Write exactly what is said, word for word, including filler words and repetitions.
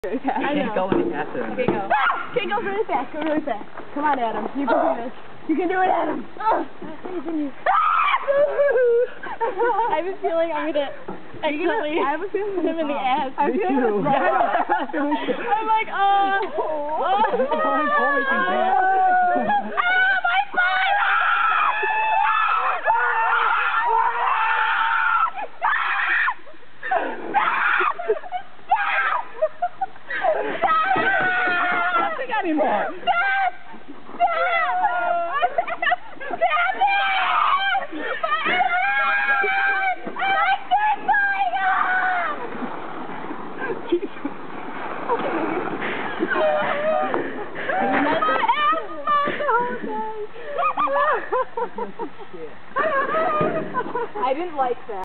Really fast. I can't go any faster. Okay, go. Ah! Okay, go really fast. Go really fast. Come on, Adam. You can do this. You can do it, Adam. Oh, continue. I have a feeling I'm gonna accidentally I have a feeling him in the ass. I feel it. I'm like, oh. Oh, my phone! Anymore. Stop! Stop! Stop it! My ass! I like this going on! My ass smelled the whole day. I didn't like that.